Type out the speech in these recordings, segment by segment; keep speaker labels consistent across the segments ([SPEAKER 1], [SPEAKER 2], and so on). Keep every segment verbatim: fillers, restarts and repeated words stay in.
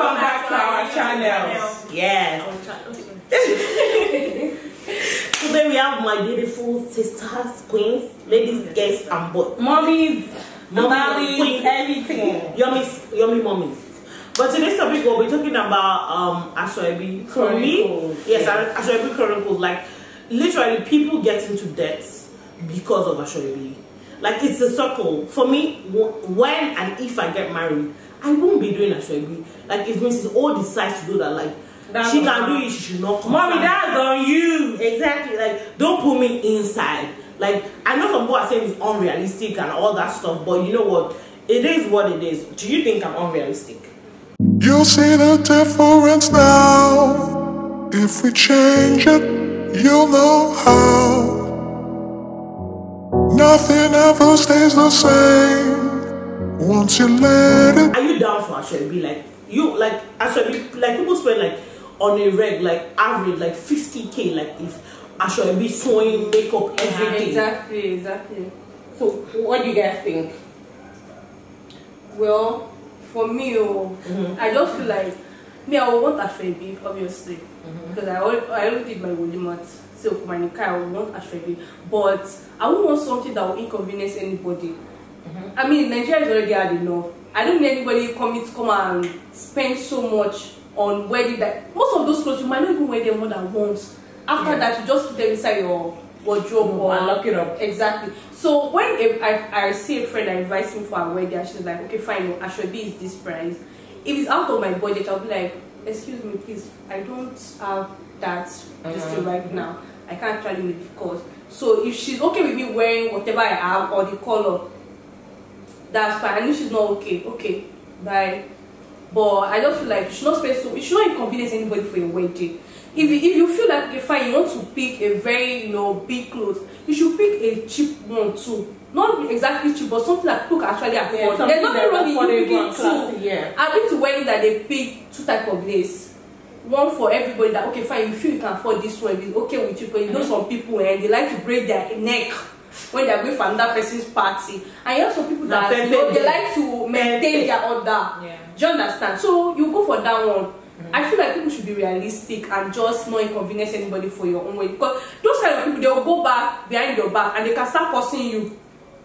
[SPEAKER 1] Welcome back to our channel. Yes. Today we have my beautiful sisters, queens, ladies, guests, and boys.
[SPEAKER 2] Mommies,
[SPEAKER 1] mommies,
[SPEAKER 2] queens, everything.
[SPEAKER 1] Yummies, yummy mommies. But today's topic we'll be talking about um Asoebi. For me, yes, yeah. Asoebi Chronicles. Like literally, people get into debt because of Asoebi. Like it's a circle. For me, when and if I get married, I won't be doing Asoebi. Like if Missus O decides to do that, like that's she can do it, she should not come.
[SPEAKER 2] Mommy, that's on you.
[SPEAKER 1] Exactly. Like don't put me inside. Like I know some people are saying it's unrealistic and all that stuff, but you know what? It is what it is. Do you think I'm unrealistic?
[SPEAKER 3] You see the difference now. If we change it, you'll know how. Nothing ever stays the same once you let it.
[SPEAKER 1] Are you down for Asoebi? Like you like Asoebi, like people spend like on a reg like average like fifty K like if Asoebi sewing, makeup, everything.
[SPEAKER 2] Exactly, exactly. So what do you guys think? Well, for me, oh, mm-hmm. I just feel like me, I would want Asoebi, obviously, mm-hmm. because I already, I already did my wolimat. So for my nikah, I would want Asoebi, but I wouldn't want something that will inconvenience anybody. Mm-hmm. I mean, Nigeria is already hard enough. I don't need anybody coming to come and spend so much on wedding that most of those clothes you might not even wear them more than once. After yeah. that, you just put them inside your wardrobe mm-hmm. or lock it up. Exactly. So when a, I, I see a friend that invites me for a wedding, and she's like, okay, fine, Asoebi is this price. If it's out of my budget, I'll be like, excuse me, please, I don't have that mm-hmm. just right now. I can't actually make the cost. So if she's okay with me wearing whatever I have or the color, that's fine. And if she's not okay, okay, bye. But I don't feel like you should not spend so. You should not inconvenience anybody for your wedding. If you, if you feel like okay, fine, you want to pick a very you know big clothes, you should pick a cheap one too. Not exactly cheap, but something that people can actually afford. Yeah, there's nothing wrong with you picking two. Yeah. I've been to weddings that they pick two type of lace. One for everybody that okay, fine, you feel you can afford this one, it's okay with you. Because you know some people and they like to break their neck when they are going for another person's party, and you have some people that you know, they like to maintain their order. Yeah. Do you understand? So you go for that one. Mm-hmm. I feel like people should be realistic and just not inconvenience anybody for your own way, because those kind of people, they will go back behind your back and they can start cursing you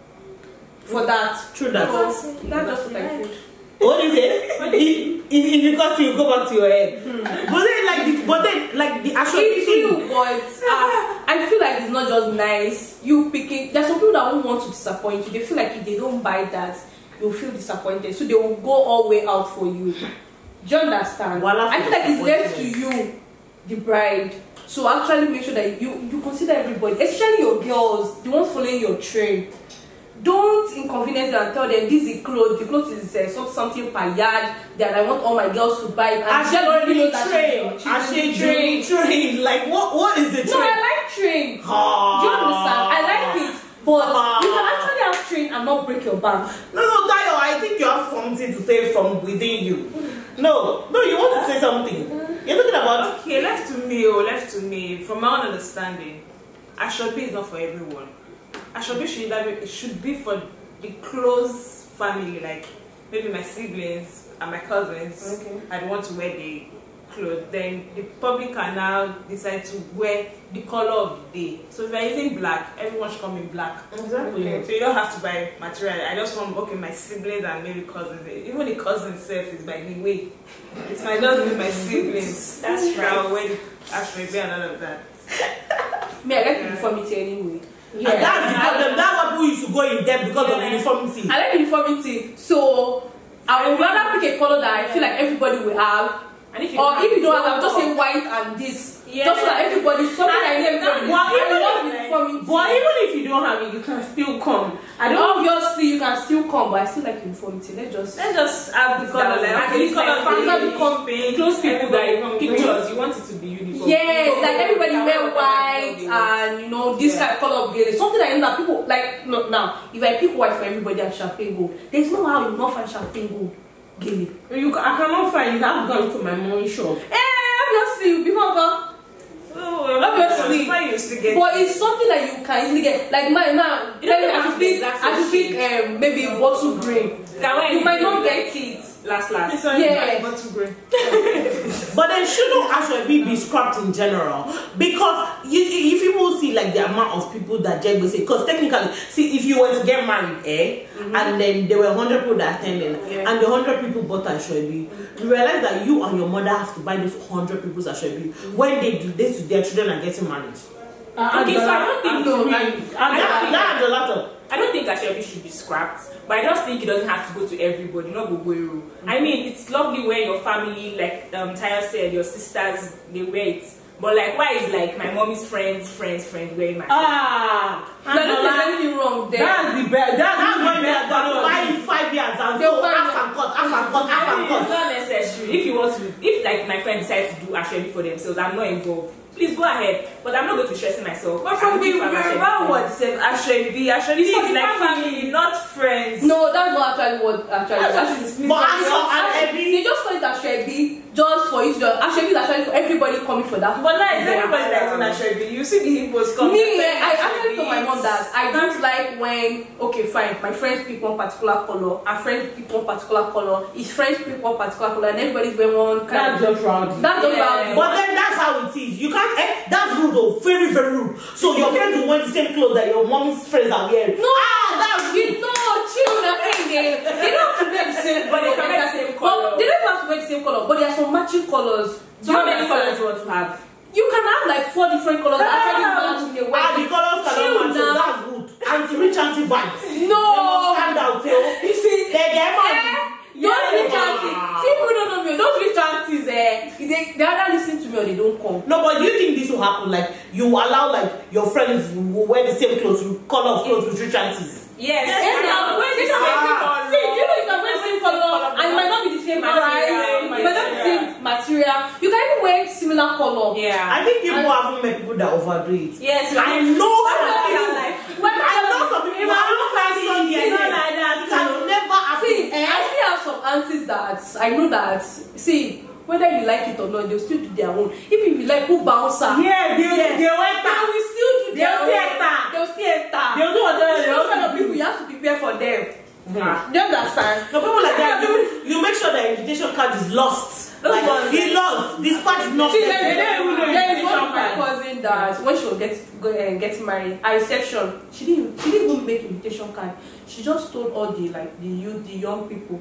[SPEAKER 2] for that.
[SPEAKER 1] True that.
[SPEAKER 2] So, that's just what I feel.
[SPEAKER 1] What is it? if, if, if you cut you, go back to your head. Hmm. But then, like, the, but then, like the actual
[SPEAKER 2] thing. But uh, I feel like it's not just nice. You picking. There's some people that won't want to disappoint you. They feel like if they don't buy that, you'll feel disappointed. So they will go all the way out for you. Do you understand? Well, I feel like it's left to you, the bride, to actually make sure that you you consider everybody, especially your girls, the ones following your trend. Don't inconvenience them and tell them this is clothes. The clothes is uh, so something per yard that I want all my girls to buy. And
[SPEAKER 1] I should already know that train. I should train. Train. Like what? What is the train?
[SPEAKER 2] No, I like train. Ah. Do you understand? I like it, but ah. you can actually have train and not break your back.
[SPEAKER 1] No, no, Dayo. I think you have something to say from within you. No, no, you want to say something. You're talking about.
[SPEAKER 4] Okay, left to me. Oh, left to me. From my own understanding, Asoebi is not for everyone. Asoebi should, it should be for the close family, like maybe my siblings and my cousins. Okay. I don't want to wear the clothes. Then the public can now decide to wear the color of the day. So if you're using black, everyone should come in black.
[SPEAKER 1] Exactly.
[SPEAKER 4] Okay. So you don't have to buy material. I just want okay my siblings and maybe cousins. Even the cousin itself is by the way. It's my just with my siblings. That's right. I'll wear Asoebi and all of that.
[SPEAKER 2] Me, I like uniformity anyway.
[SPEAKER 1] Yeah, and that's the problem. That's why people used to go in debt because yeah. of uniformity.
[SPEAKER 2] I like uniformity, so I would rather pick a color that I feel like everybody will have. And if you or if you don't have, I'll just say white and this. Yeah. Just so that everybody, something that everybody.
[SPEAKER 1] Well, even,
[SPEAKER 2] if,
[SPEAKER 1] but even if you don't have it, you can still come.
[SPEAKER 2] I don't obviously you can still come, but I still like uniformity. Let's just
[SPEAKER 4] let's just have the color. Like okay, color become close people that you pictures. You want it to be uniform.
[SPEAKER 2] Yeah, like everybody wear white and you know this yeah. kind of color of gray. Something like that people like. Look now, if I pick white for everybody and champagne gold, there's no how you not find champagne gold. Gay.
[SPEAKER 1] You I cannot find it. I've gone to my mom's shop.
[SPEAKER 2] Eh, obviously before go.
[SPEAKER 4] Oh,
[SPEAKER 2] obviously, but it's something that you can easily get. Like my now, I should pick, I should pick um, maybe bottle green. You might not get it.
[SPEAKER 4] last last.
[SPEAKER 2] It's only
[SPEAKER 4] Yeah.
[SPEAKER 2] not too great.
[SPEAKER 1] But then shouldn't actually be scrapped in general, because you, if people see like the amount of people that Jegbe say, because technically, see if you were to get married, eh, mm-hmm. and then there were hundred people that attended, yeah. and the hundred people bought Ashwebi, mm-hmm. you realize that you and your mother have to buy those hundred people's Ashwebi mm-hmm. when they do this to their children are getting married.
[SPEAKER 4] Uh, okay, so I don't think no,
[SPEAKER 1] I, I, that, that's a lot of.
[SPEAKER 4] I don't think Ashwebi should be scrapped, but I just think it doesn't have to go to everybody, not go mm-hmm. I mean, it's lovely when your family, like um, Taya said, your sisters, they wear it. But like, why is like my mommy's friends, friends, friends wearing my
[SPEAKER 1] ah?
[SPEAKER 2] No, there's anything wrong there.
[SPEAKER 1] That's the best. That's, that's when they're buying five years and so half and cut, half and cut, half and cut.
[SPEAKER 4] It's not necessary. If you want to, if like my friend decides to do Ashwebi for themselves, I'm not involved. Please go ahead, but I'm not going to be stressing myself.
[SPEAKER 2] But from the around what says Ashwebi, Ashwebi is like family, not friends. No, that's not actually what actually. Actually,
[SPEAKER 1] but Ashwebi,
[SPEAKER 2] they just call it Ashwebi just for you to just. Ashwebi is actually for everybody coming for that.
[SPEAKER 4] But like everybody that's on Ashwebi, you see the hippos coming.
[SPEAKER 2] Me, I actually told my mom that I don't like when okay, fine, my friends pick one particular color, our friends pick one particular color, his friends pick one particular color, and everybody's wearing one kind.
[SPEAKER 1] That's just rowdy.
[SPEAKER 2] That's just rowdy.
[SPEAKER 1] But then that's how it is. You can't. Eh, that's rude, though. Very, very rude. So your friends will wear the same clothes that your mommy's friends are wearing.
[SPEAKER 2] No,
[SPEAKER 1] ah, that's
[SPEAKER 2] you know, chill. They, they don't have to wear the same,
[SPEAKER 4] but they can wear the same color.
[SPEAKER 2] They don't have to wear the same color, but there are some matching colors.
[SPEAKER 4] So how many colors do you want to have?
[SPEAKER 2] You can have like four different colors.
[SPEAKER 1] Ah,
[SPEAKER 2] actually match in the way.
[SPEAKER 1] Ah, the colors cannot match. So that's rude. Anti-rich, anti-vibes.
[SPEAKER 2] No.
[SPEAKER 1] They must stand out, yo.
[SPEAKER 2] You see,
[SPEAKER 1] they get money.
[SPEAKER 2] Eh? Those rich aunties, see people don't know me. Those rich aunties, eh, they, they either listen to me or they don't come.
[SPEAKER 1] No, but do you think this will happen? Like, you allow like your friends will wear the same clothes, color of clothes with rich aunties?
[SPEAKER 4] Yes.
[SPEAKER 2] Yes. And now, wear the same color. See, you know you can wear the same color, and it might not be the same price. It might not be the same material. You can even wear similar color.
[SPEAKER 4] Yeah.
[SPEAKER 1] I think people and, haven't met people that overdo it.
[SPEAKER 4] Yes.
[SPEAKER 1] I know some people.
[SPEAKER 2] Like,
[SPEAKER 1] I know some people. I know fancy Indian.
[SPEAKER 2] Not like that.
[SPEAKER 1] You can never
[SPEAKER 2] see. I still have some aunties that I know that see. Whether you like it or not, they'll still do their own. Even if you like who bouncer,
[SPEAKER 1] yeah, they yeah. they will enter.
[SPEAKER 2] They will still do their
[SPEAKER 1] they'll
[SPEAKER 2] own.
[SPEAKER 1] enter.
[SPEAKER 2] They'll still enter.
[SPEAKER 1] They'll do whatever they want.
[SPEAKER 2] Those kind of people, you have to prepare for them.
[SPEAKER 1] Mm-hmm.
[SPEAKER 2] Ah, do you understand?
[SPEAKER 1] No, people like that, you, you make sure the invitation card is lost. Those like, ones, he lost. This part is not.
[SPEAKER 2] See, there is one of my cousin that when she was get, go, uh, getting married, at reception, she didn't she didn't even make invitation card. She just told all the like the youth, the young people,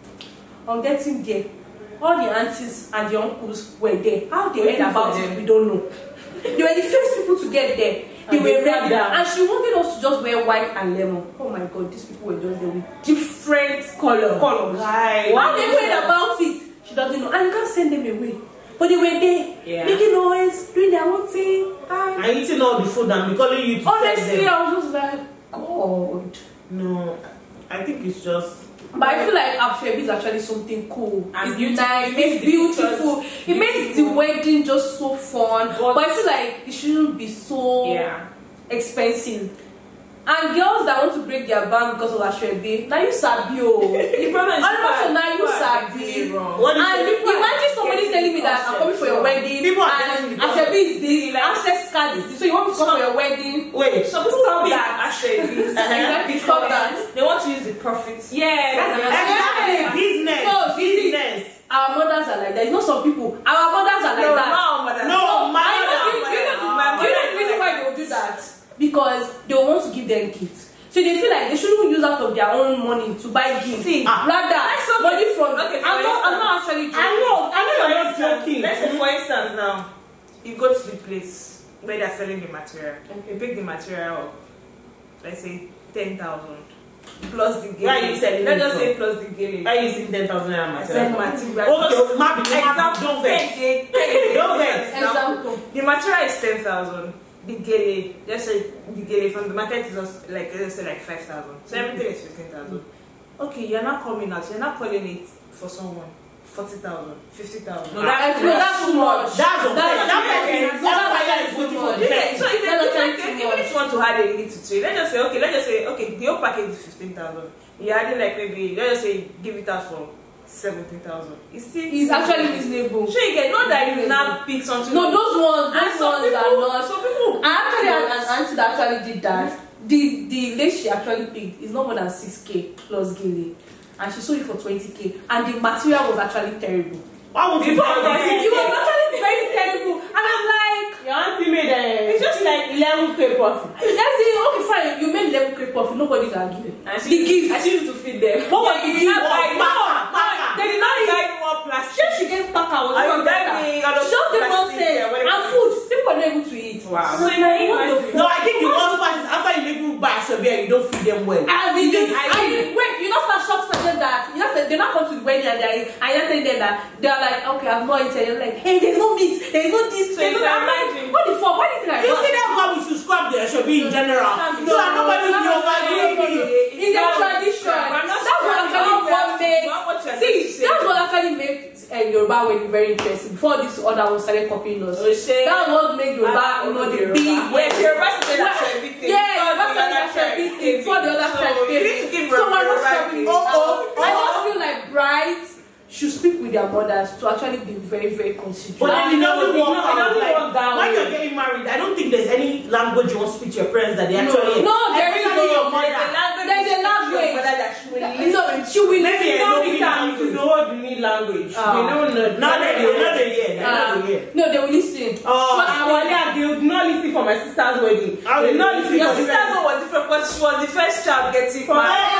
[SPEAKER 2] on getting there. All the aunties and the uncles were there. How they heard about it, we don't know. They were the first people to get there. They and were they ready. And she wanted us to just wear white and lemon. Oh my god, these people were just there with different color. colors.
[SPEAKER 1] Right.
[SPEAKER 2] How they heard about it, she doesn't know. And you can't send them away. But they were there,
[SPEAKER 4] yeah.
[SPEAKER 2] making noise, doing their own thing. And,
[SPEAKER 1] and eating all the food and be calling you to
[SPEAKER 2] honestly, I was just like, God.
[SPEAKER 1] No, I think it's just.
[SPEAKER 2] But I feel like Ashwebi is actually something cool.
[SPEAKER 4] And
[SPEAKER 2] it's
[SPEAKER 4] beautiful.
[SPEAKER 2] nice, it's beautiful. It beautiful. makes the wedding just so fun. But, but I feel like it shouldn't be so
[SPEAKER 4] yeah.
[SPEAKER 2] expensive. And girls that want to break their bank because of Ashwebi, now you sabi oh.
[SPEAKER 4] The problem is
[SPEAKER 2] also now you sabi.
[SPEAKER 1] What is
[SPEAKER 2] and imagine somebody telling me that I'm coming for your wedding
[SPEAKER 1] people
[SPEAKER 2] and Ashwebi is this, like access card is this, so you want me to come for your wedding?
[SPEAKER 1] Wait,
[SPEAKER 4] some people stop that Ashwebi.
[SPEAKER 2] Exactly, stop that.
[SPEAKER 4] They want to use the profits. Yeah, that's
[SPEAKER 1] exactly. Business.
[SPEAKER 2] No,
[SPEAKER 1] business.
[SPEAKER 2] Our mothers are like that. It's not some people. Our mothers are like
[SPEAKER 4] no,
[SPEAKER 2] that.
[SPEAKER 4] No, mother.
[SPEAKER 1] No, my mother.
[SPEAKER 2] Do you know the reason why they will do that? Because they want to give them gifts. So they feel like they shouldn't use out of their own money to buy gifts.
[SPEAKER 4] See,
[SPEAKER 2] ah, rather, money from.
[SPEAKER 4] Okay,
[SPEAKER 2] I'm not. I'm not actually joking.
[SPEAKER 1] I know. I know you're not joking.
[SPEAKER 4] Let's say, for instance, now you go to the place where they're selling the material. Okay. You pick the material up. Let's say ten thousand plus the gele.
[SPEAKER 1] Why are you selling?
[SPEAKER 4] Let's just say plus the gele.
[SPEAKER 1] Why are you using ten thousand naira
[SPEAKER 4] material?
[SPEAKER 1] material. Okay, maybe don't vex. Don't vex.
[SPEAKER 2] Example.
[SPEAKER 4] The material is ten thousand. The gele, just say the gele from the market is just like let's say like five thousand. So everything is fifteen thousand. Okay, you're not coming out. You're not calling it for someone. Forty thousand, fifty thousand.
[SPEAKER 2] No, that's, no, that's too much.
[SPEAKER 1] That's okay. That, that, that person is waiting for the
[SPEAKER 4] yeah, so if you even if you want to add a little to it, let's just say okay, let's just say okay, the whole package is fifteen thousand. You're adding like maybe let's just say give it out for seventeen thousand. It's still
[SPEAKER 2] it's actually reasonable.
[SPEAKER 4] Sure, you get not that you now pick something.
[SPEAKER 2] No, those ones, those ones
[SPEAKER 4] people,
[SPEAKER 2] are not.
[SPEAKER 4] Some people.
[SPEAKER 2] I actually had an auntie that actually did that. The the lace she actually picked is not more than six k plus gele. and she sold it for twenty K, and the material was actually terrible.
[SPEAKER 1] Why would you buy that?
[SPEAKER 2] It was actually very terrible, and I'm like,
[SPEAKER 5] your auntie made a, it's just like eleven K profit.
[SPEAKER 2] that's it. Okay, fine, you made eleven K profit, nobody can give it.
[SPEAKER 5] And
[SPEAKER 2] The
[SPEAKER 5] she,
[SPEAKER 2] gift.
[SPEAKER 5] and she used to feed them.
[SPEAKER 2] What was the gift?
[SPEAKER 1] Like,
[SPEAKER 2] No,
[SPEAKER 1] Paka, Paka.
[SPEAKER 2] they did not
[SPEAKER 4] buy
[SPEAKER 2] eat.
[SPEAKER 4] more plastic.
[SPEAKER 2] Sure, she gets Paka was
[SPEAKER 4] Are you
[SPEAKER 2] not
[SPEAKER 4] buying
[SPEAKER 2] better.
[SPEAKER 4] me all those
[SPEAKER 2] Just the
[SPEAKER 4] plastic,
[SPEAKER 2] nonsense
[SPEAKER 4] yeah, whatever.
[SPEAKER 2] and food. People are not able to eat.
[SPEAKER 5] Wow.
[SPEAKER 2] So now you want the food.
[SPEAKER 1] No, I think the worst part is after you make people buy Ashobi and you don't feed them well.
[SPEAKER 2] I mean,
[SPEAKER 1] You
[SPEAKER 2] I
[SPEAKER 1] just-
[SPEAKER 2] mean, wait, you know, start shops for them that you know, they're not come to the wedding and they're and you're telling them that they're like, okay, I'm not eating. You're like, hey, there's no meat, there's no this,
[SPEAKER 4] So
[SPEAKER 2] there's
[SPEAKER 4] you
[SPEAKER 2] no that.
[SPEAKER 4] can
[SPEAKER 2] I'm like,
[SPEAKER 4] imagine.
[SPEAKER 2] what the fuck? Why do you think I
[SPEAKER 1] You
[SPEAKER 2] bought?
[SPEAKER 1] see that's why we should scrap the Ashobi in general.
[SPEAKER 2] No,
[SPEAKER 1] So that nobody will be
[SPEAKER 2] no, no,
[SPEAKER 1] overdoing
[SPEAKER 2] no, no, no.
[SPEAKER 1] it.
[SPEAKER 2] It's a tradition.
[SPEAKER 4] I'm not
[SPEAKER 2] That's what
[SPEAKER 4] scrapping
[SPEAKER 2] actually
[SPEAKER 4] it.
[SPEAKER 2] what makes.
[SPEAKER 4] What- what you're
[SPEAKER 2] See,
[SPEAKER 4] saying.
[SPEAKER 2] that's what actually makes uh, Yoruba wedding very interesting. Before this other one started copying us,
[SPEAKER 4] Oh, shit.
[SPEAKER 2] that's what made Yoruba,
[SPEAKER 4] Ah,
[SPEAKER 2] you know, the
[SPEAKER 4] Yoruba.
[SPEAKER 2] big.
[SPEAKER 4] Wait, Yoruba said
[SPEAKER 2] Well,
[SPEAKER 4] that's everything.
[SPEAKER 2] yeah,
[SPEAKER 4] Before
[SPEAKER 2] Yoruba
[SPEAKER 4] the
[SPEAKER 2] said
[SPEAKER 4] other
[SPEAKER 2] that's
[SPEAKER 4] tribe
[SPEAKER 2] everything.
[SPEAKER 4] came
[SPEAKER 2] Before the
[SPEAKER 4] in.
[SPEAKER 2] other
[SPEAKER 4] So
[SPEAKER 2] tribe
[SPEAKER 4] you
[SPEAKER 2] came
[SPEAKER 4] need to
[SPEAKER 2] in.
[SPEAKER 4] give
[SPEAKER 2] So we're not
[SPEAKER 4] Yoruba
[SPEAKER 2] scrapping.
[SPEAKER 4] thing.
[SPEAKER 1] Oh, oh,
[SPEAKER 2] I
[SPEAKER 1] oh.
[SPEAKER 2] just feel like brides should speak with their mothers to actually be very, very considerate.
[SPEAKER 1] But then it doesn't
[SPEAKER 5] It
[SPEAKER 1] work
[SPEAKER 5] doesn't
[SPEAKER 1] out. Like,
[SPEAKER 5] work that
[SPEAKER 1] when
[SPEAKER 5] way.
[SPEAKER 1] you're getting married, I don't think there's any language you want to speak to your parents that they actually.
[SPEAKER 2] No, there is
[SPEAKER 1] Especially your
[SPEAKER 2] no.
[SPEAKER 1] mother.
[SPEAKER 4] There's a language.
[SPEAKER 2] There's a
[SPEAKER 4] you speak to your
[SPEAKER 2] language.
[SPEAKER 4] mother that she will
[SPEAKER 2] No,
[SPEAKER 4] listen.
[SPEAKER 2] she will
[SPEAKER 1] Maybe
[SPEAKER 2] listen.
[SPEAKER 1] I
[SPEAKER 5] No,
[SPEAKER 1] don't
[SPEAKER 5] you can, you know what you need language.
[SPEAKER 2] Ah.
[SPEAKER 5] They don't know.
[SPEAKER 1] Not that they not they hear. They
[SPEAKER 2] Uh,
[SPEAKER 1] not they hear.
[SPEAKER 2] no, they will listen.
[SPEAKER 1] Oh,
[SPEAKER 2] Trust
[SPEAKER 5] I
[SPEAKER 2] me.
[SPEAKER 5] was there, they would not listen for my sister's wedding.
[SPEAKER 1] How
[SPEAKER 5] They
[SPEAKER 1] did
[SPEAKER 5] would not
[SPEAKER 1] you
[SPEAKER 5] listen
[SPEAKER 4] Your
[SPEAKER 5] for the
[SPEAKER 4] sister's one was different because she was the first child getting married.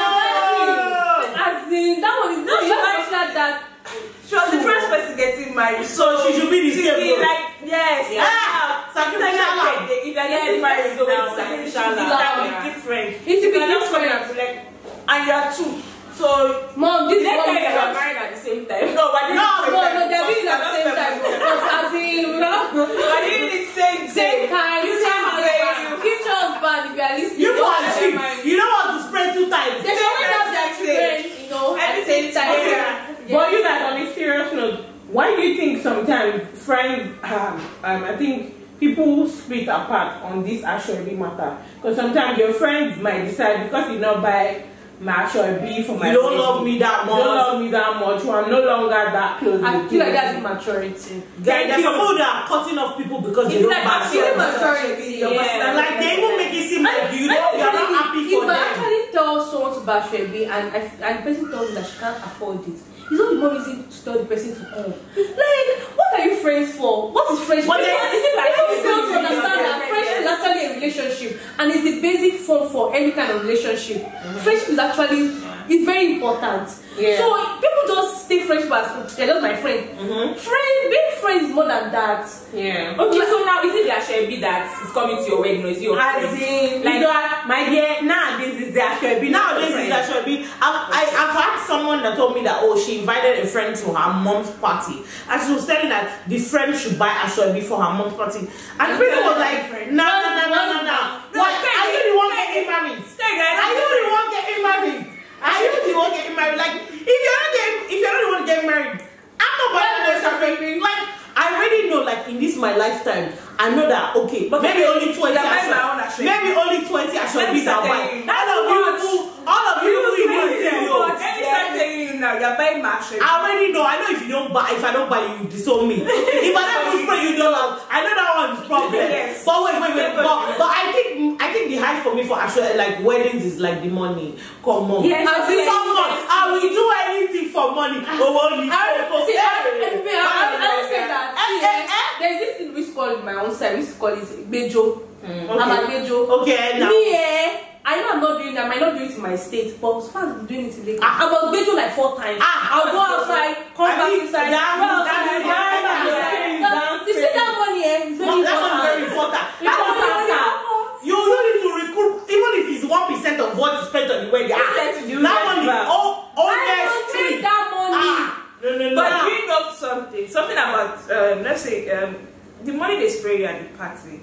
[SPEAKER 1] Oh.
[SPEAKER 2] As in, that one is
[SPEAKER 4] No,
[SPEAKER 2] not
[SPEAKER 4] she
[SPEAKER 2] just
[SPEAKER 4] might-
[SPEAKER 2] like that.
[SPEAKER 4] She was the first person getting married.
[SPEAKER 1] So she should be the
[SPEAKER 4] she
[SPEAKER 1] scapegoat.
[SPEAKER 4] like yes.
[SPEAKER 1] Ah, sacrificial lamb.
[SPEAKER 4] If you're
[SPEAKER 2] Yeah,
[SPEAKER 4] getting
[SPEAKER 2] the
[SPEAKER 4] married,
[SPEAKER 2] first
[SPEAKER 4] so
[SPEAKER 2] now,
[SPEAKER 4] it's sacrificial
[SPEAKER 2] sacrificial
[SPEAKER 4] lamb.
[SPEAKER 2] lamb.
[SPEAKER 4] It's different.
[SPEAKER 2] It should be
[SPEAKER 4] You are not
[SPEAKER 2] different.
[SPEAKER 4] coming to like, and you are two. So
[SPEAKER 2] Mom, this is
[SPEAKER 4] let's
[SPEAKER 2] what
[SPEAKER 4] say
[SPEAKER 2] we
[SPEAKER 4] you are
[SPEAKER 2] are.
[SPEAKER 4] married at the same time. No, but
[SPEAKER 1] No,
[SPEAKER 2] No, no, they're doing it at the same time. Because as in, we are
[SPEAKER 4] But doing the same
[SPEAKER 2] same
[SPEAKER 4] day.
[SPEAKER 2] time,
[SPEAKER 4] You
[SPEAKER 2] same
[SPEAKER 4] can't say
[SPEAKER 2] husband.
[SPEAKER 4] you.
[SPEAKER 2] Future husband, if you are listening.
[SPEAKER 1] You
[SPEAKER 2] don't
[SPEAKER 1] are
[SPEAKER 2] have
[SPEAKER 1] cheap.
[SPEAKER 2] their mind.
[SPEAKER 1] You don't want to spread two times.
[SPEAKER 2] They should always have their children, you know, at the same time.
[SPEAKER 4] Yeah.
[SPEAKER 5] But you guys, on a serious note, why do you think sometimes friends, um, um, I think people split apart on this Ashobi matter? Because sometimes your friends might decide because you not buy my Ashobi for my
[SPEAKER 1] You don't
[SPEAKER 5] wedding,
[SPEAKER 1] love me that
[SPEAKER 5] you don't
[SPEAKER 1] much.
[SPEAKER 5] love me that much, or I'm no longer that close
[SPEAKER 2] I
[SPEAKER 5] with
[SPEAKER 2] feel
[SPEAKER 5] you.
[SPEAKER 2] like that's immaturity.
[SPEAKER 1] There- There's some people that are cutting off people because they
[SPEAKER 2] It's
[SPEAKER 1] don't
[SPEAKER 2] like
[SPEAKER 1] buy
[SPEAKER 2] actually
[SPEAKER 1] Ashobi.
[SPEAKER 2] maturity.
[SPEAKER 4] Yeah.
[SPEAKER 1] And like they even make it seem like you don't, you're not happy for
[SPEAKER 2] If I
[SPEAKER 1] them.
[SPEAKER 2] actually tell someone to buy Ashwebi and, I, and the person tells me that she can't afford it, it's not the more easy to tell the person to come. Like, what are you friends for? What is friendship?
[SPEAKER 1] But then-
[SPEAKER 2] People- people
[SPEAKER 4] like-
[SPEAKER 2] fail to understand that
[SPEAKER 4] Yes.
[SPEAKER 2] friendship is actually a relationship and it's the basic form for any kind of relationship. Friendship is actually it's very important.
[SPEAKER 5] Yeah.
[SPEAKER 2] So people just take friendship as they're just my friend. Friend, being friends is more than that.
[SPEAKER 5] Yeah.
[SPEAKER 4] Okay, so now is it the Ashebi that is coming to your wedding or is it your
[SPEAKER 1] As
[SPEAKER 4] friend?
[SPEAKER 1] in,
[SPEAKER 5] Like, my dear, nowadays is the Ashobi.
[SPEAKER 1] nowadays is Ashobi. I've, I, I've had someone that told me that oh she invited a friend to her mom's party and she was telling that the friend should buy Ashobi for her mom's party and the person was like no no no no no no why are you the one getting married? Are you the one getting married? Are you the one getting married? Like if you're not getting if you're not the one getting married, I'm not buying no Ashobi. Like I already know like in this my lifetime I know that okay but maybe only twenty
[SPEAKER 4] You're buying my own
[SPEAKER 1] Ashobi.
[SPEAKER 4] Ashobi.
[SPEAKER 1] Maybe only twenty Ashobis I'll buy.
[SPEAKER 4] That's
[SPEAKER 1] All of you
[SPEAKER 4] much.
[SPEAKER 1] who all of you who even say
[SPEAKER 4] Let
[SPEAKER 1] yo.
[SPEAKER 4] me start telling you now, you're buying my Ashebi.
[SPEAKER 1] I already know. I know if you don't buy, if I don't buy you, you disown me. If I don't spray you don't love, I know that one is problem.
[SPEAKER 4] Yes.
[SPEAKER 1] But wait, wait, wait. But, but I think I think the hype for me for actually like weddings is like the money. Come on.
[SPEAKER 4] Yes,
[SPEAKER 1] I think
[SPEAKER 4] yes,
[SPEAKER 1] come on.
[SPEAKER 4] yes.
[SPEAKER 1] I will do anything for money. Oh, money.
[SPEAKER 2] I, see, I, I, I, I, I, I say that.
[SPEAKER 1] Eh,
[SPEAKER 2] See,
[SPEAKER 1] eh,
[SPEAKER 2] eh,
[SPEAKER 1] eh.
[SPEAKER 2] there's this thing we call it my own side. We call it bejo. I'm a
[SPEAKER 1] Okay.
[SPEAKER 2] bejo.
[SPEAKER 1] Okay, now.
[SPEAKER 2] Me, eh, I know I'm not doing that. I might not do it in my state, but as far as I'm doing it in Lagos,
[SPEAKER 1] Ah.
[SPEAKER 2] I must bejo like four times.
[SPEAKER 1] Ah,
[SPEAKER 2] I'll go outside, come
[SPEAKER 1] I
[SPEAKER 2] back
[SPEAKER 1] mean,
[SPEAKER 2] inside,
[SPEAKER 1] that-
[SPEAKER 2] go outside,
[SPEAKER 1] that-
[SPEAKER 2] come
[SPEAKER 1] that-
[SPEAKER 2] back
[SPEAKER 1] that-
[SPEAKER 2] inside.
[SPEAKER 5] that-
[SPEAKER 2] Now, you see that money, eh? It's very
[SPEAKER 1] That one is very
[SPEAKER 2] important.
[SPEAKER 1] important. That one is important. You don't need to recruit, even if it's one percent of what you spent on the wedding. Ah,
[SPEAKER 4] Percent to do
[SPEAKER 1] that
[SPEAKER 4] that,
[SPEAKER 1] one is
[SPEAKER 4] but-
[SPEAKER 1] all all
[SPEAKER 2] I
[SPEAKER 1] next
[SPEAKER 2] don't
[SPEAKER 1] three.
[SPEAKER 2] take that money.
[SPEAKER 1] Ah, no, no, no.
[SPEAKER 4] But bring up something, something about um, let's say um, the money they spray you at the party,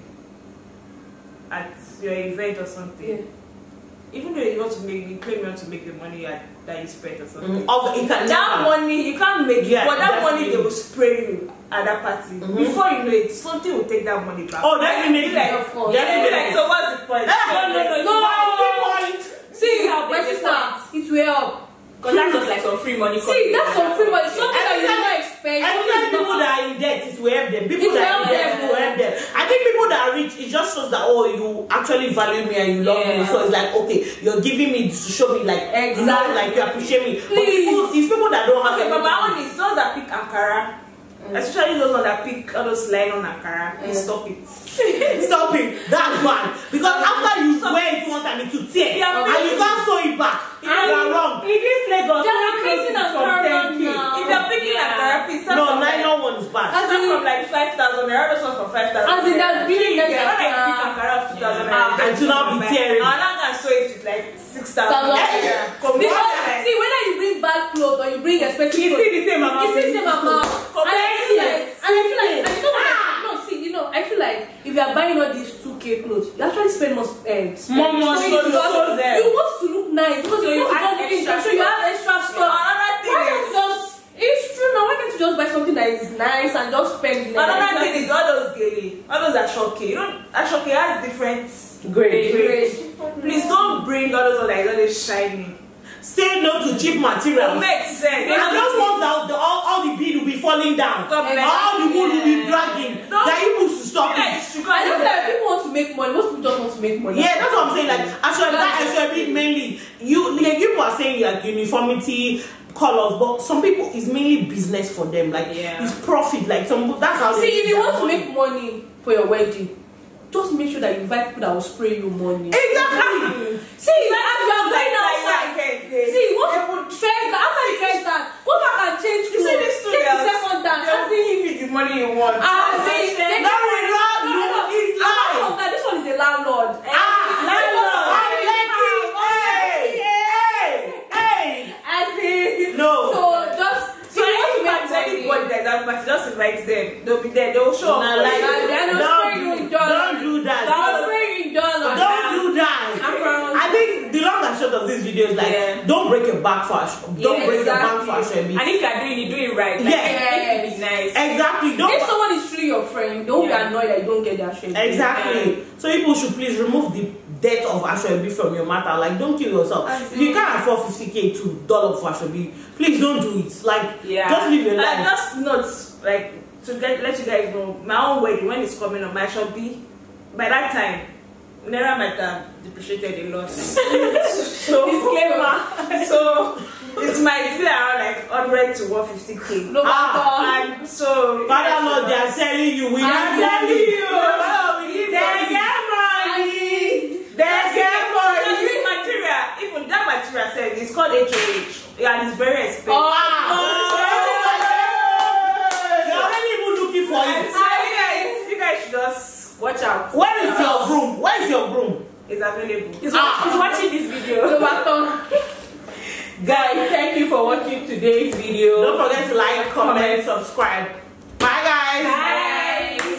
[SPEAKER 4] at your event or something.
[SPEAKER 2] Yeah.
[SPEAKER 4] Even though you want to make, you claim you want to make the money at, that you spent or something.
[SPEAKER 1] Mm, of, it can
[SPEAKER 4] That
[SPEAKER 1] never.
[SPEAKER 4] money you can't make
[SPEAKER 1] Yeah,
[SPEAKER 4] it, but that
[SPEAKER 1] definitely.
[SPEAKER 4] money they will spray you at that party.
[SPEAKER 1] Mhm.
[SPEAKER 4] Before you know it, something will take that money back.
[SPEAKER 1] Oh, definitely.
[SPEAKER 4] Be like,
[SPEAKER 2] Of course.
[SPEAKER 4] yeah, be
[SPEAKER 1] Definitely.
[SPEAKER 4] like, so what's the point?
[SPEAKER 1] Eh,
[SPEAKER 4] no, no, no,
[SPEAKER 2] no.
[SPEAKER 1] Point.
[SPEAKER 2] See,
[SPEAKER 4] Yeah,
[SPEAKER 2] my
[SPEAKER 4] this is
[SPEAKER 2] sister, it will help.
[SPEAKER 4] Because that's just like some free money.
[SPEAKER 2] See, that's some free money. Something that you
[SPEAKER 1] Every
[SPEAKER 2] did not
[SPEAKER 1] time-
[SPEAKER 2] expect.
[SPEAKER 1] Every
[SPEAKER 2] something
[SPEAKER 1] time
[SPEAKER 2] you
[SPEAKER 1] people
[SPEAKER 2] don't-
[SPEAKER 1] that are in debt is to help them. People
[SPEAKER 2] It's
[SPEAKER 1] that
[SPEAKER 2] help
[SPEAKER 1] are there
[SPEAKER 2] them.
[SPEAKER 1] to help them. I think people that are rich, it just shows that oh, you actually value me and you love
[SPEAKER 2] Yeah.
[SPEAKER 1] me. So it's like okay, you're giving me to show me like
[SPEAKER 2] Exactly.
[SPEAKER 1] you know, like you appreciate me. But
[SPEAKER 2] Please.
[SPEAKER 1] people, it's people that don't have
[SPEAKER 4] Okay, but
[SPEAKER 1] anything.
[SPEAKER 4] my own is those that pick Ankara, especially those ones that pick all those line on Ankara. Please stop it.
[SPEAKER 1] Stop it. That's bad. Because after you wear it one time, it will tear.
[SPEAKER 4] Yeah,
[SPEAKER 1] and you can't sew it back. You are wrong.
[SPEAKER 5] In this Lagos,
[SPEAKER 2] They are
[SPEAKER 5] only
[SPEAKER 2] increasing
[SPEAKER 5] clothes
[SPEAKER 2] Ankara
[SPEAKER 5] from ten K.
[SPEAKER 2] now.
[SPEAKER 4] If you're picking
[SPEAKER 2] Yeah.
[SPEAKER 4] Ankara, please start
[SPEAKER 1] No,
[SPEAKER 4] from like,
[SPEAKER 1] nylon one is bad.
[SPEAKER 2] As
[SPEAKER 4] start
[SPEAKER 2] in-
[SPEAKER 4] from like five thousand. There are those ones for five thousand.
[SPEAKER 2] As in that really
[SPEAKER 4] Yeah,
[SPEAKER 2] nice
[SPEAKER 4] when I pick
[SPEAKER 2] Ankara.
[SPEAKER 4] Ankara of two thousand,
[SPEAKER 1] Yeah. And to not be tearing.
[SPEAKER 4] I'm not gonna sew it with like six thousand.
[SPEAKER 2] Thousand.
[SPEAKER 4] Yeah. Come
[SPEAKER 2] Because
[SPEAKER 4] on,
[SPEAKER 2] see, whether you bring bad clothes or you bring expensive
[SPEAKER 5] You
[SPEAKER 2] clothes,
[SPEAKER 5] see the same amount.
[SPEAKER 2] you see the same amount. And I feel like, and I feel like, and you know what? I, no, see, you know, I feel like if you are buying all these two K clothes, you actually spend more. Um, spend
[SPEAKER 5] More money
[SPEAKER 2] so
[SPEAKER 5] to
[SPEAKER 2] because
[SPEAKER 5] sew them.
[SPEAKER 2] you want to look nice because
[SPEAKER 4] So
[SPEAKER 2] you
[SPEAKER 4] you
[SPEAKER 2] want to
[SPEAKER 4] add
[SPEAKER 2] go looking
[SPEAKER 4] extra
[SPEAKER 2] so you
[SPEAKER 4] stuff.
[SPEAKER 2] have extra stuff.
[SPEAKER 4] Another thing
[SPEAKER 2] Why don't
[SPEAKER 4] is-
[SPEAKER 2] you just? It's true now. Why can't you just buy something that is nice and just spend? like,
[SPEAKER 4] Another
[SPEAKER 2] extra-
[SPEAKER 4] thing is all those daily, all those Ashoke. You know, Ashoke has different
[SPEAKER 5] Great.
[SPEAKER 4] grades. Please don't bring all those ones that is always shiny.
[SPEAKER 1] Say no to cheap
[SPEAKER 4] It
[SPEAKER 1] materials.
[SPEAKER 4] makes sense.
[SPEAKER 1] And those ones that the, all, all the bead will be falling down.
[SPEAKER 4] God bless
[SPEAKER 1] All the
[SPEAKER 4] you.
[SPEAKER 1] wool will be dragging.
[SPEAKER 4] Don't-
[SPEAKER 1] That you supposed to stop
[SPEAKER 4] Yeah,
[SPEAKER 1] it.
[SPEAKER 4] it's true.
[SPEAKER 2] I just feel like people want to make money. Most people just want to make money.
[SPEAKER 1] Yeah, that's what I'm saying. Like, actually, that actually mainly you like people are saying like uniformity, colors, but some people it's mainly business for them. Like,
[SPEAKER 4] Yeah.
[SPEAKER 1] it's profit. Like, some that's how they
[SPEAKER 2] See, if you
[SPEAKER 1] their
[SPEAKER 2] want to
[SPEAKER 1] money.
[SPEAKER 2] make money for your wedding, just make sure that you invite people that will spray you money.
[SPEAKER 1] Exactly.
[SPEAKER 2] See, as you are going outside,
[SPEAKER 4] See,
[SPEAKER 2] see, what first after the first dance, go back and change
[SPEAKER 4] you see
[SPEAKER 2] clothes.
[SPEAKER 4] this
[SPEAKER 2] Take the
[SPEAKER 4] students,
[SPEAKER 2] second dance.
[SPEAKER 4] they'll still give you the money you want.
[SPEAKER 2] Ah, see, they-
[SPEAKER 1] No, we not.
[SPEAKER 2] no, no, no.
[SPEAKER 1] It's
[SPEAKER 2] Apart
[SPEAKER 1] life.
[SPEAKER 2] from that, this one is a landlord.
[SPEAKER 1] Ah,
[SPEAKER 2] landlord.
[SPEAKER 1] I'm lucky. Hey, hey, hey.
[SPEAKER 2] I think
[SPEAKER 1] No.
[SPEAKER 2] So just
[SPEAKER 4] So
[SPEAKER 2] if you want to
[SPEAKER 4] if
[SPEAKER 2] make
[SPEAKER 4] it's anybody
[SPEAKER 2] money,
[SPEAKER 4] like that, but just invite them. They'll be there. They'll show up.
[SPEAKER 1] Nah,
[SPEAKER 4] for
[SPEAKER 1] like,
[SPEAKER 4] you.
[SPEAKER 2] Nah, they're not
[SPEAKER 1] don't,
[SPEAKER 2] spraying you
[SPEAKER 1] do,
[SPEAKER 2] in dollars.
[SPEAKER 1] don't do that.
[SPEAKER 2] Don't spray you in dollars.
[SPEAKER 1] Don't do that.
[SPEAKER 2] I promise.
[SPEAKER 1] I think the long and short of this video is like,
[SPEAKER 4] Yeah.
[SPEAKER 1] don't break your back for Ash- don't
[SPEAKER 2] Yeah,
[SPEAKER 1] break your back
[SPEAKER 2] exactly.
[SPEAKER 1] for Ashwebi.
[SPEAKER 4] And if you're doing it, do it right. Like,
[SPEAKER 1] Yeah.
[SPEAKER 4] make it be nice.
[SPEAKER 1] Exactly. Don't
[SPEAKER 2] If someone is truly your friend, don't
[SPEAKER 4] Yeah.
[SPEAKER 2] be annoyed that you don't get their shit.
[SPEAKER 1] exactly. So people should please remove the debt of Ashwebi from your matter. Like, don't kill yourself. If you can't afford fifty K to dollar for Ashwebi, please don't do it. Like,
[SPEAKER 4] Yeah.
[SPEAKER 1] just live your
[SPEAKER 4] And
[SPEAKER 1] life.
[SPEAKER 4] just note, like, to get let you guys know, my own wedding when it's coming up, I shall be by that time. Naira might have depreciated a lot. so
[SPEAKER 2] Disclaimer.
[SPEAKER 4] So it might be around like hundred to one fifty k.
[SPEAKER 2] No
[SPEAKER 1] Ah,
[SPEAKER 2] matter.
[SPEAKER 4] And so
[SPEAKER 1] Father Lord, they are telling you, we
[SPEAKER 4] I'm
[SPEAKER 1] need
[SPEAKER 4] telling
[SPEAKER 1] money.
[SPEAKER 4] you.
[SPEAKER 1] Oh, we need
[SPEAKER 4] They
[SPEAKER 1] money.
[SPEAKER 4] get money. They get money. This material, even that material said it's called H O H. Yeah, and it's very expensive.
[SPEAKER 1] Ah. They are already even looking for
[SPEAKER 4] And
[SPEAKER 1] it.
[SPEAKER 4] so you guys, you guys should just watch out.
[SPEAKER 1] Where is your broom? Where is your broom?
[SPEAKER 4] It's available.
[SPEAKER 2] He's,
[SPEAKER 1] Ah.
[SPEAKER 2] he's watching this video. No matter.
[SPEAKER 5] Guys, thank you for watching today's video.
[SPEAKER 1] Don't forget to like, comment, subscribe. Bye, guys.